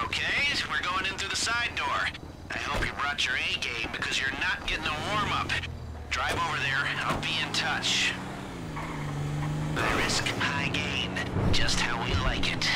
Okay, we're going in through the side door. I hope you brought your A game because you're not getting a warm-up. Drive over there, I'll be in touch. High risk, high gain. Just how we like it.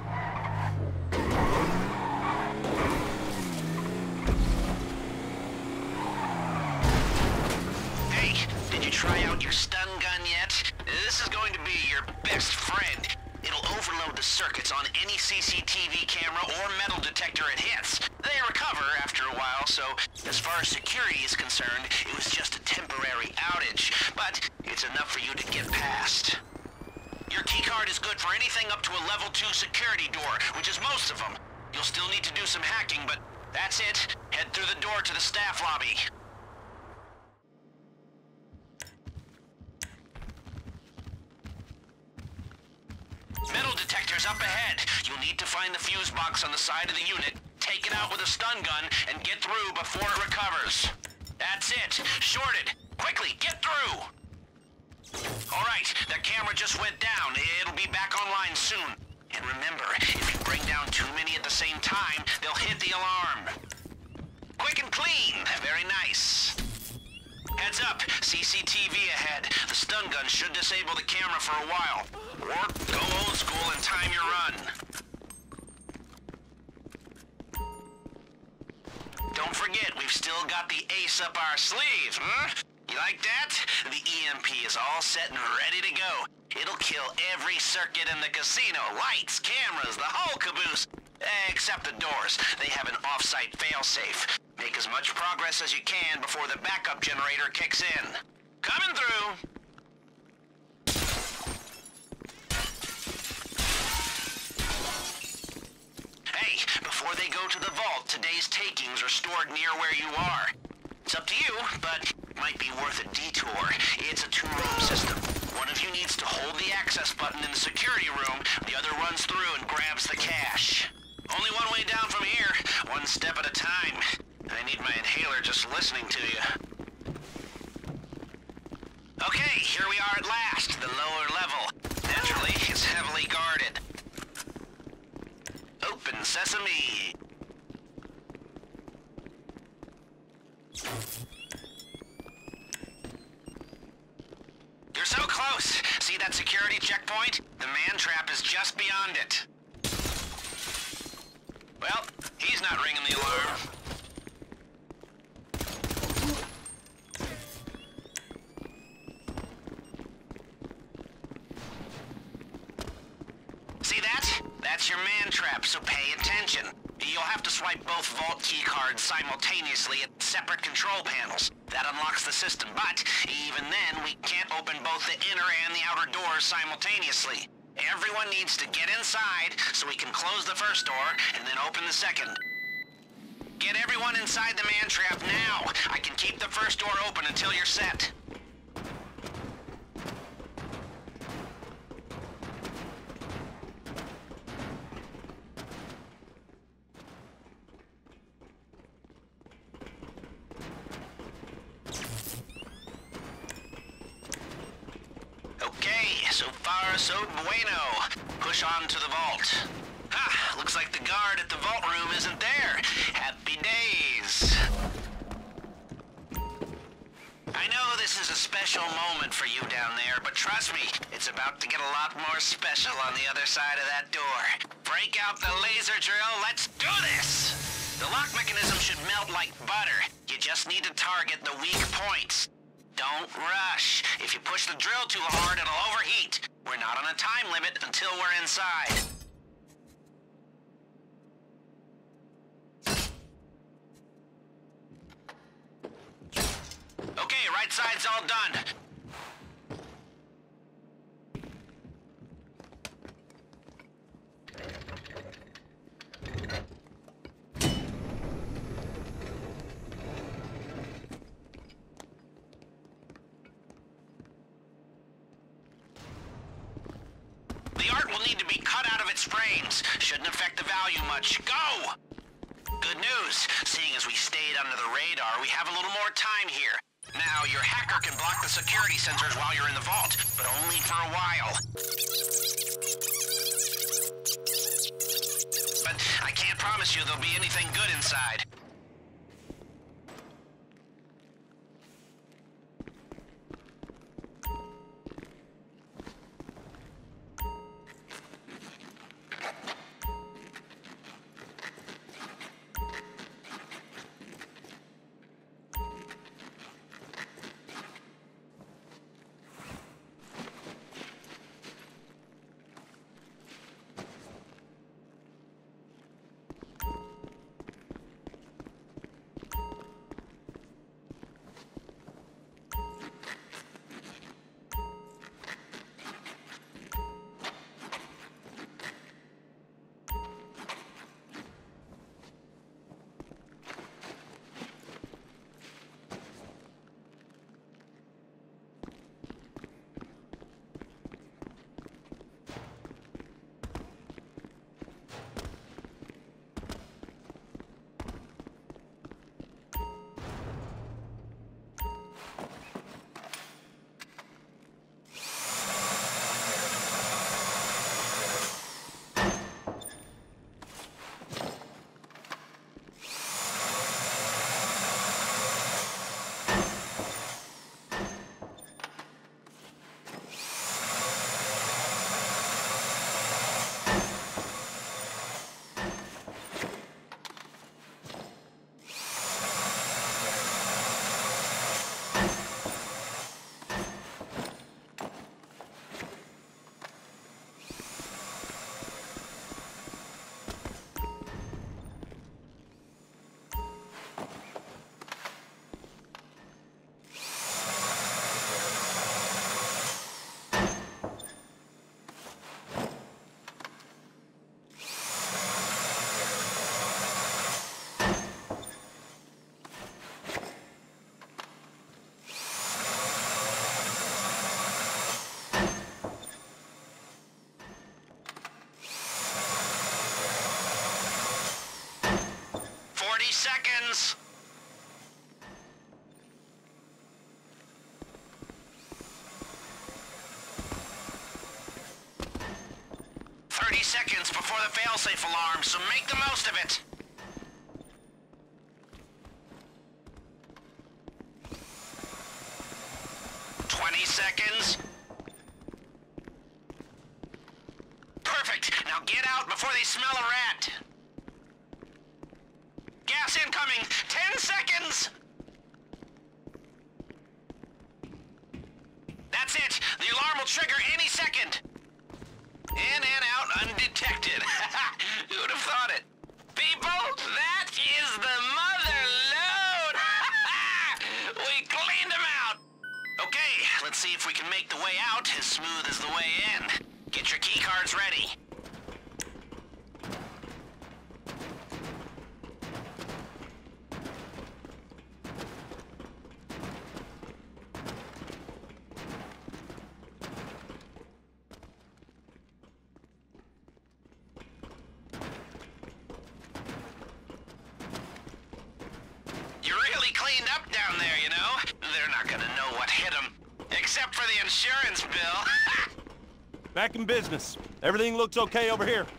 Hey, did you try out your stun gun yet? This is going to be your best friend. It'll overload the circuits on any CCTV camera or metal detector it hits. They recover after a while, so as far as security is concerned, it was just a temporary outage. But it's enough for you to get past. Your keycard is good for anything up to a level 2 security door, which is most of them. You'll still need to do some hacking, but that's it. Head through the door to the staff lobby. Metal detector's up ahead. You'll need to find the fuse box on the side of the unit, take it out with a stun gun, and get through before it recovers. That's it. Shorted. Quickly, get through! Alright, that camera just went down. It'll be back online soon. And remember, if you bring down too many at the same time, they'll hit the alarm. Quick and clean. Very nice. Heads up, CCTV ahead. The stun gun should disable the camera for a while. Or go old school and time your run. Don't forget, we've still got the ace up our sleeve, huh? You like that? The EMP is all set and ready to go. It'll kill every circuit in the casino. Lights, cameras, the whole caboose. Except the doors. They have an off-site failsafe. Make as much progress as you can before the backup generator kicks in. Coming through! Hey, before they go to the vault, today's takings are stored near where you are. It's up to you, but might be worth a detour. It's a two-room system. One of you needs to hold the access button in the security room, the other runs through and grabs the cash. Only one way down from here, one step at a time. I need my inhaler just listening to you. Okay, here we are at last, the lower level. Naturally, it's heavily guarded. Open sesame. You're so close. See that security checkpoint? The man trap is just beyond it. Well, he's not ringing the alarm. See that? That's your man trap, so pay attention. You'll have to swipe both vault keycards simultaneously at separate control panels. That unlocks the system, but even then, we can't open both the inner and the outer doors simultaneously. Everyone needs to get inside so we can close the first door and then open the second. Get everyone inside the man trap now. I can keep the first door open until you're set. So far, so bueno. Push on to the vault. Ah, looks like the guard at the vault room isn't there. Happy days. I know this is a special moment for you down there, but trust me, it's about to get a lot more special on the other side of that door. Break out the laser drill, let's do this! The lock mechanism should melt like butter. You just need to target the weak points. Don't rush. If you push the drill too hard, it'll overheat. We're not on a time limit until we're inside. Okay, right side's all done. The art will need to be cut out of its frames. Shouldn't affect the value much. Go! Good news. Seeing as we stayed under the radar, we have a little more time here. Now, your hacker can block the security sensors while you're in the vault, but only for a while. But I can't can't promise you there'll be anything good inside. Seconds. 30 seconds before the failsafe alarm, so make the most of it. Seconds. Perfect. Now get out before they smell a rat. Gas incoming. 10 seconds. That's it. The alarm will trigger any second. In and out undetected. Who would have thought it? People, that is the mother load. We cleaned them out. Okay, let's see if we can make the way out as smooth as the way in. Get your key cards ready. You really cleaned up down there, you know? They're not gonna know what hit them. Except for the insurance bill. Back in business. Everything looks okay over here.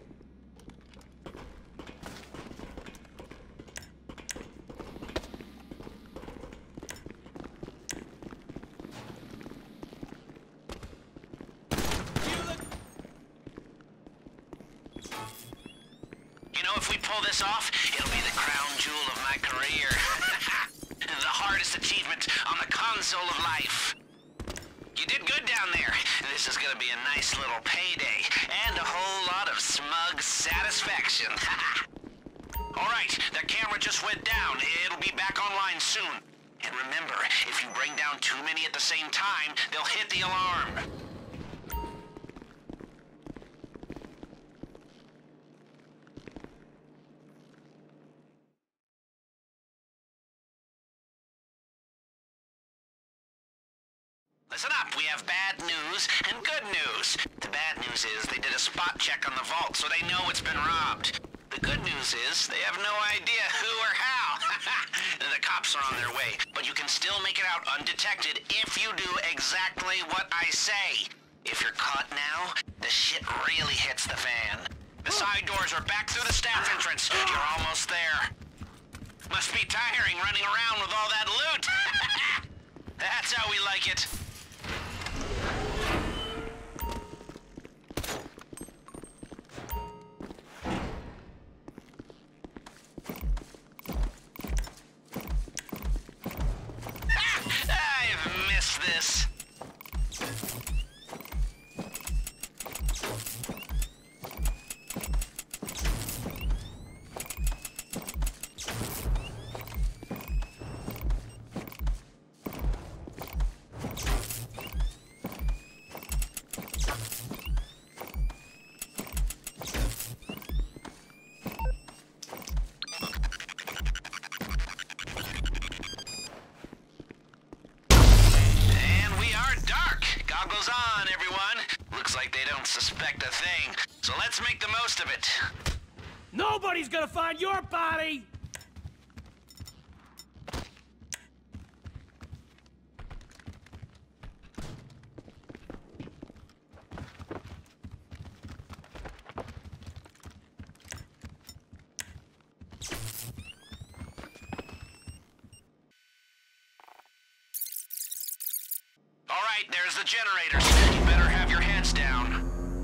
You know, if we pull this off, it'll be the crown jewel of my career. The hardest achievement on the console of life. You did good down there. This is gonna be a nice little payday, and a whole lot of smug satisfaction. Alright, that camera just went down. It'll be back online soon. And remember, if you bring down too many at the same time, they'll hit the alarm. Listen up, we have bad news and good news. The bad news is they did a spot check on the vault, so they know it's been robbed. The good news is they have no idea who or how. The cops are on their way, but you can still make it out undetected if you do exactly what I say. If you're caught now, the shit really hits the fan. The side doors are back through the staff entrance. You're almost there. Must be tiring running around with all that loot. That's how we like it. I've missed this. Goggles on, everyone. Looks like they don't suspect a thing, so let's make the most of it. Nobody's gonna find your body! All right, there's the generators. You better have your heads down.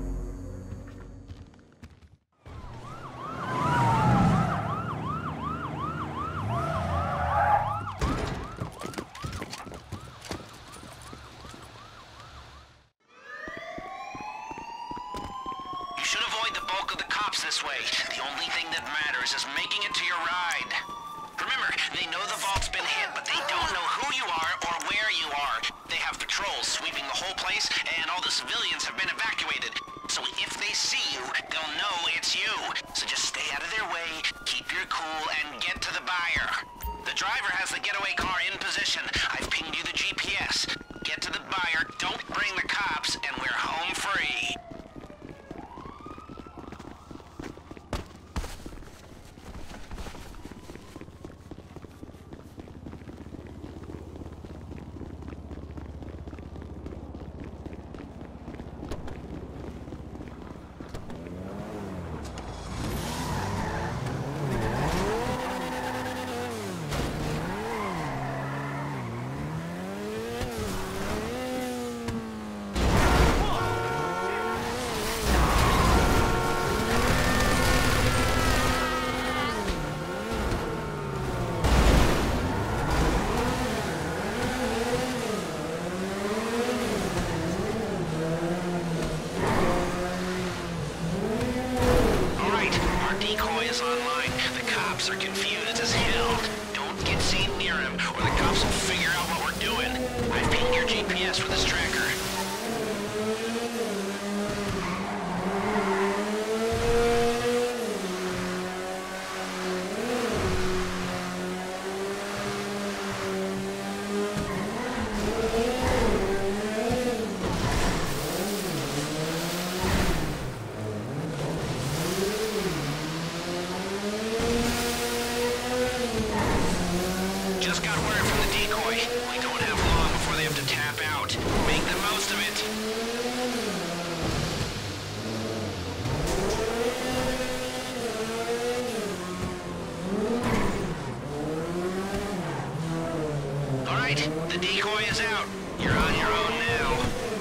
You should avoid the bulk of the cops this way. The only thing that matters is making it to your ride. Remember, they know the vault's been hit, but they don't know who you are or where you are. They have patrols sweeping the whole place, and all the civilians have been evacuated. So if they see you, they'll know it's you. So just stay out of their way, keep your cool, and get to the buyer. The driver has the getaway car in position. I've pinged you the GPS. Get to the buyer, don't bring the cops, and we're home free. Online. The cops are confused as hell. Don't get seen near him, or the cops will figure out what we're doing. I pinged your GPS with this tracker. Just got word from the decoy. We don't have long before they have to tap out. Make the most of it. All right, the decoy is out. You're on your own now.